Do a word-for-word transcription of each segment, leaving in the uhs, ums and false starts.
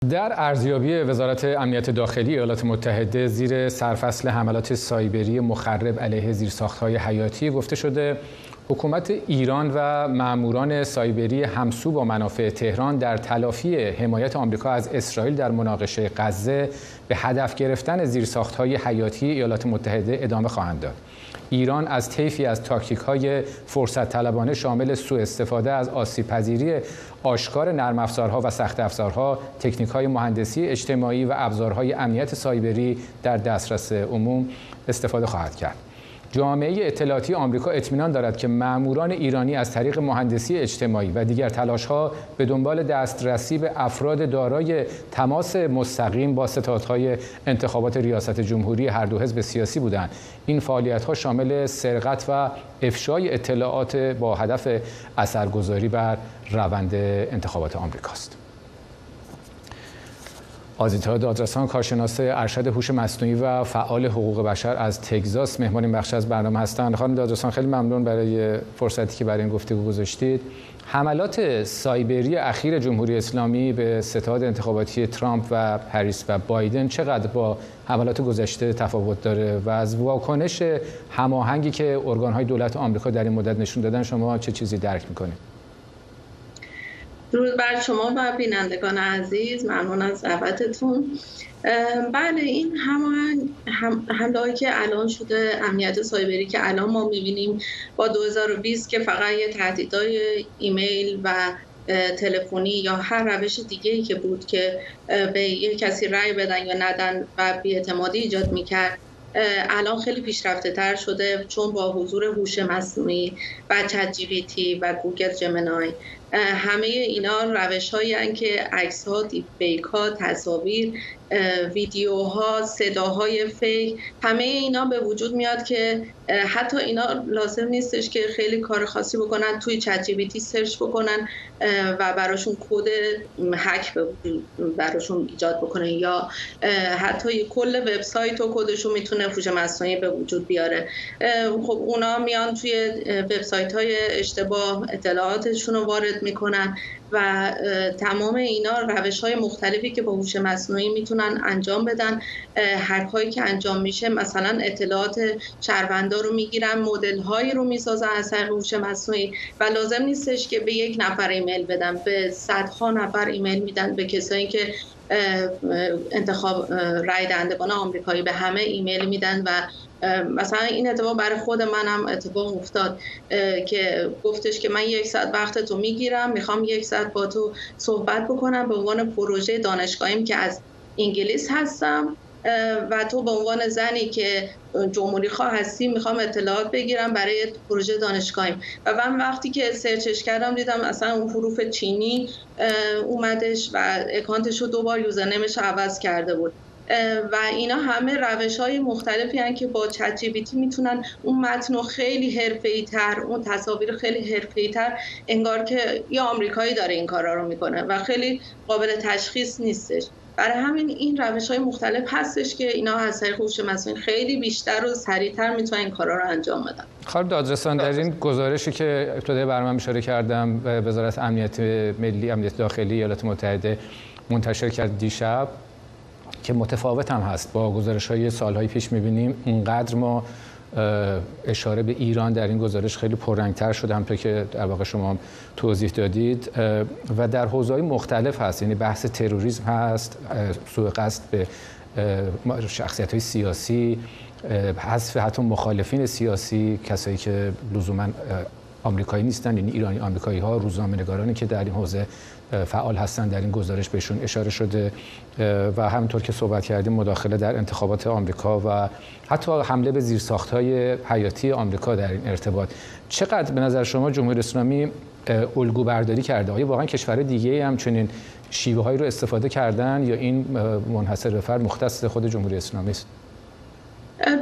در ارزیابی وزارت امنیت داخلی ایالات متحده زیر سرفصل حملات سایبری مخرب علیه زیرساخت‌های حیاتی گفته شده حکومت ایران و ماموران سایبری همسو با منافع تهران در تلافی حمایت آمریکا از اسرائیل در مناقشه غزه به هدف گرفتن زیرساخت‌های حیاتی ایالات متحده ادامه خواهند داد. ایران از طیفی از تاکتیک‌های فرصت طلبانه شامل سوء استفاده از آسیب‌پذیری آشکار نرم افزارها و سخت افزارها، تکنیک‌های مهندسی اجتماعی و ابزارهای امنیت سایبری در دسترس عموم استفاده خواهد کرد. جامعه اطلاعاتی آمریکا اطمینان دارد که ماموران ایرانی از طریق مهندسی اجتماعی و دیگر تلاش‌ها به دنبال دسترسی به افراد دارای تماس مستقیم با ستادهای انتخابات ریاست جمهوری هر دو حزب سیاسی بودند. این فعالیت‌ها شامل سرقت و افشای اطلاعات با هدف اثرگذاری بر روند انتخابات آمریکاست. آزیتا دادرسان، کارشناس ارشد هوش مصنوعی و فعال حقوق بشر از تگزاس، مهمان این بخش از برنامه هستند. خانم دادرسان، خیلی ممنون برای فرصتی که برای این گفتگو گذاشتید. حملات سایبری اخیر جمهوری اسلامی به ستاد انتخاباتی ترامپ و هریس و بایدن چقدر با حملات گذشته تفاوت داره و از واکنش هماهنگی که ارگان‌های دولت آمریکا در این مدت نشون دادن شما چه چیزی درک می‌کنید؟ درود بر شما و بینندگان عزیز، ممنون از دعوتتون. بله، این هماهنگ حمله هایی که الان شده، امنیت سایبری که الان ما می‌بینیم با دو هزار و بیست که فقط یه تهدیدهای ایمیل و تلفنی یا هر روش دیگه‌ای که بود که به یک کسی رأی بدن یا ندن و بی‌اعتمادی ایجاد می‌کرد، الان خیلی پیشرفته تر شده، چون با حضور هوش مصنوعی و چت جی پی تی و گوگل جمینای همه اینا روش‌هایی هستند که عکس‌ها، دیپ فیک‌ها، تصاویر، ویدیوها، صداهای فیک، همه اینا به وجود میاد که حتی اینا لازم نیستش که خیلی کار خاصی بکنن، توی چت جی پی تی سرچ بکنن و براشون کد هک براشون ایجاد بکنن، یا حتی کل وبسایت و کدشون میتونه هوش مصنوعی به وجود بیاره. خب اونا میان توی وبسایت‌های اشتباه اطلاعاتشون رو وارد میکنن و تمام اینا روش‌های مختلفی که با هوش مصنوعی میتونن انجام بدن. هک‌هایی که انجام میشه، مثلا اطلاعات شهروندا رو میگیرن، مدل‌هایی رو میسازن از طریق هوش مصنوعی و لازم نیستش که به یک نفر ایمیل بدن، به صدها نفر ایمیل میدن، به کسایی که انتخاب رای دهندگان آمریکایی به همه ایمیل میدن. و مثلا این اتفاق برای خود من هم اتفاق افتاد که گفتش که من یک ساعت وقت تو میگیرم، میخوام یک ساعت با تو صحبت بکنم به عنوان پروژه دانشگاهیم که از انگلیس هستم و تو به عنوان زنی که جمهوری خواه هستی میخوام اطلاعات بگیرم برای پروژه دانشگاهیم. و من وقتی که سرچش کردم دیدم اصلا اون حروف چینی اومدش و اکانتش رو دوبار یوزرنیمش عوض کرده بود. و اینا همه روش‌های مختلفی هستند که با چت جی پی تی میتونن اون متن رو خیلی حرفه‌ای‌تر، اون تصاویر خیلی حرفه‌ای‌تر، انگار که یه آمریکایی داره این کارا رو میکنه و خیلی قابل تشخیص نیستش. برای همین این روش‌های مختلف هستش که اینا از طریق هوش مصنوعی خیلی بیشتر و سریع‌تر میتونن این کارا رو انجام بدن. خانم دادرسان، در این گزارشی که ابتدای برنامه اشاره کردم وزارت امنیت ملی، امنیت داخلی ایالات متحده منتشر کرد دیشب که متفاوت هم هست با گزارش‌های سال‌های پیش، می‌بینیم اونقدر ما اشاره به ایران در این گزارش خیلی پررنگ‌تر شده، همونطور که در واقع شما توضیح دادید، و در حوزه‌های مختلف هست. یعنی بحث تروریسم هست، سوء قصد به شخصیت‌های سیاسی، حذف حتی مخالفین سیاسی، کسایی که لزوماً آمریکایی نیستن، یعنی ایرانی آمریکایی‌ها، روزنامه‌نگارانی که در این حوزه فعال هستند در این گزارش بهشون اشاره شده، و همونطور که صحبت کردیم مداخله در انتخابات آمریکا و حتی حمله به زیرساخت‌های حیاتی آمریکا در این ارتباط. چقدر به نظر شما جمهوری اسلامی الگو برداری کرده؟ آیا واقعا کشورهای دیگه‌ای هم چنین شیوه‌هایی رو استفاده کردن یا این منحصر به فرد مختص خود جمهوری اسلامی است؟ ببینید،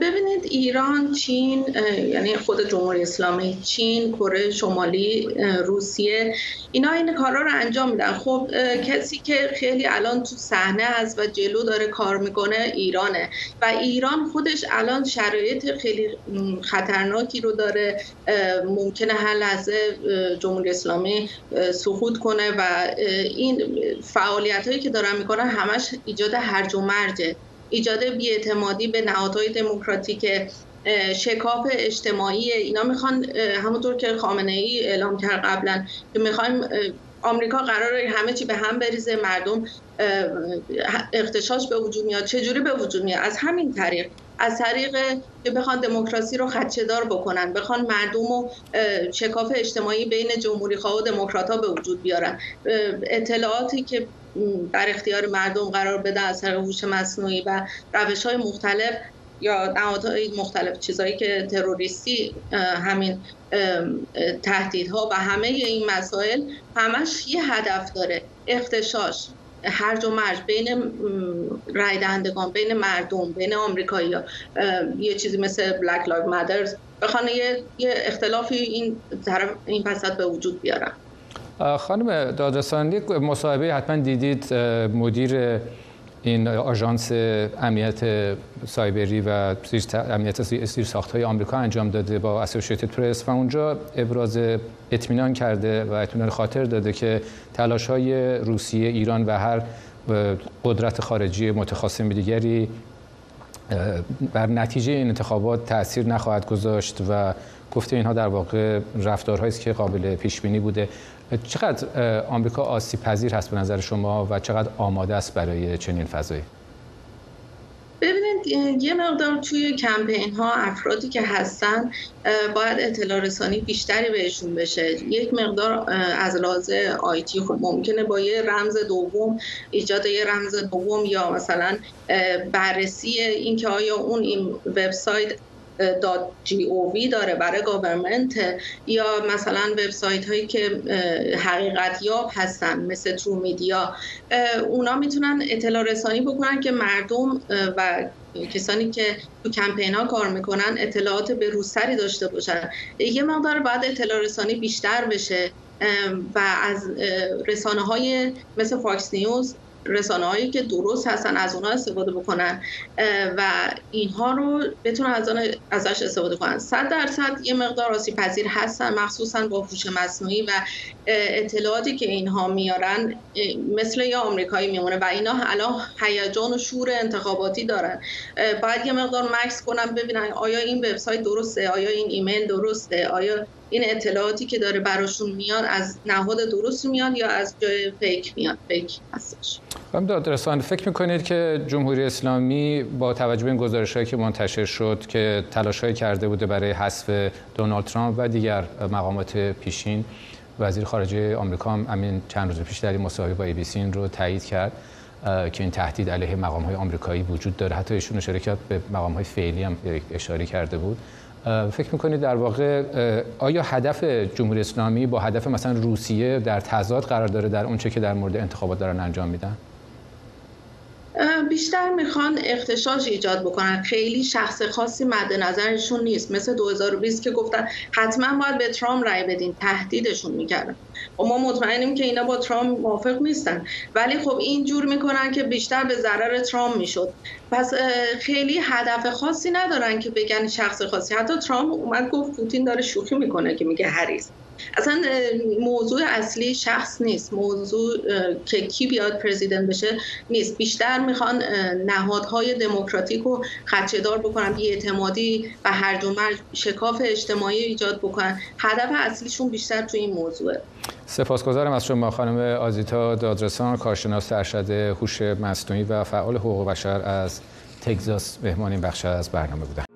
ایران، چین، یعنی خود جمهوری اسلامی، چین، کره شمالی، روسیه، اینا این کارا رو انجام میدن. خب کسی که خیلی الان تو صحنه هست و جلو داره کار میکنه ایرانه و ایران خودش الان شرایط خیلی خطرناکی رو داره. ممکنه هر لحظه جمهوری اسلامی سقوط کنه و این فعالیت هایی که دارن میکنن همش ایجاد هرج و مرجه، ایجاد بی‌اعتمادی به نهادهای دموکراتیک، شکاف اجتماعی. اینا میخوان همونطور که خامنه ای اعلام کرد قبلا که میخوایم آمریکا قراره همه چی به هم بریزه، مردم اغتشاش به وجود میاد. چجوری به وجود میاد؟ از همین طریق، از طریق که بخوان دموکراسی رو خدشه‌دار بکنن، بخوان مردم و شکاف اجتماعی بین جمهوری‌خواه و دموکرات‌ها به وجود بیارن. اطلاعاتی که در اختیار مردم قرار بده از طریق هوش مصنوعی و روش‌های مختلف یا نهادهای مختلف، چیزایی که تروریستی، همین تهدیدها و همه این مسائل همش یه هدف داره: اغتشاش، هرج و مرج بین رای دهندگان، بین مردم، بین آمریکایی‌ها. یه چیزی مثل بلک لایو مادرز بخوان یه،, یه اختلافی این طرف این وسط به وجود بیارن. خانم دادرسان، یک مصاحبه حتما دیدید مدیر این آژانس امنیت سایبری و امنیت زیرساخت‌های آمریکا انجام داده با اسوسییتد پرس و اونجا ابراز اطمینان کرده و اطمینان خاطر داده که تلاش‌های روسیه، ایران و هر قدرت خارجی متخاصم دیگری بر نتیجه این انتخابات تأثیر نخواهد گذاشت و گفته اینها در واقع رفتارهایی است که قابل پیش بینی بوده. چقدر آمریکا آسیب پذیر هست به نظر شما و چقدر آماده است برای چنین فضایی؟ ببینید، یه مقدار توی کمپین ها افرادی که هستن باید اطلاع رسانی بیشتری بهشون بشه. یک مقدار از لحاظ آیتی خب ممکنه با یه رمز دوم، ایجاد یه رمز دوم یا مثلا بررسی این که آیا اون این وبسایت .gov داره برای گاورمنت یا مثلا وبسایت هایی که حقیقت یاب هستن مثل ترو میدیا، اونا میتونن اطلاع رسانی بکنن که مردم و کسانی که تو کمپین ها کار میکنن اطلاعات به روزتری داشته باشن. یه مقدار باید اطلاع رسانی بیشتر بشه و از رسانه های مثل فاکس نیوز، رسانه هایی که درست هستن، از اونها استفاده بکنن و اینها رو بتونن از آن ازش استفاده کنن. صد درصد یه مقدار آسیب پذیر هستن، مخصوصا با هوش مصنوعی و اطلاعاتی که اینها میارن مثل یا آمریکایی میمونه و اینا الان هیجان و شور انتخاباتی دارن. باید یه مقدار مکس کنن ببینن آیا این وبسایت درسته، آیا این ایمیل درسته، آیا این اطلاعاتی که داره براشون میاد از نهاد درست میاد یا از جای فیک میاد، فیک هستش. خانم دادرسان، فکر میکنید که جمهوری اسلامی با توجه به این گزارش‌هایی که منتشر شد که تلاش‌هایی کرده بوده برای حذف دونالد ترامپ و دیگر مقامات پیشین، وزیر خارجه آمریکا هم همین چند روز پیش در این مصاحبه با ای بی سی این رو تایید کرد که این تهدید علیه مقام‌های آمریکایی وجود داره، حتی ایشون اشاره کرد به مقام‌های فعلی هم اشاره کرده بود. فکر میکنید در واقع آیا هدف جمهوری اسلامی با هدف مثلا روسیه در تضاد قرار داره در اون چه که در مورد انتخابات دارن انجام میدن؟ بیشتر میخوان اغتشاش ایجاد بکنن، خیلی شخص خاصی مد نظرشون نیست. مثل دو هزار و بیست که گفتن حتما باید به ترامپ رای بدین، تهدیدشون میکردن و ما مطمئنیم که اینا با ترامپ موافق نیستن، ولی خب این جور میکنن که بیشتر به ضرر ترامپ میشد. پس خیلی هدف خاصی ندارن که بگن شخص خاصی. حتی ترامپ اومد گفت پوتین داره شوخی میکنه که میگه هریس. اصلا موضوع اصلی شخص نیست، موضوع که کی بیاد پرزیدنت بشه نیست. بیشتر میخوان نهادهای دموکراتیک رو خدشه‌دار بکنن، بی‌اعتمادی و هرج و مرج، شکاف اجتماعی ایجاد بکنن. هدف اصلیشون بیشتر توی این موضوعه. سپاسگزارم از شما خانم آزیتا دادرسان، کارشناس ارشد هوش مصنوعی و فعال حقوق بشر از تگزاس، مهمان این بخش از برنامه بودن.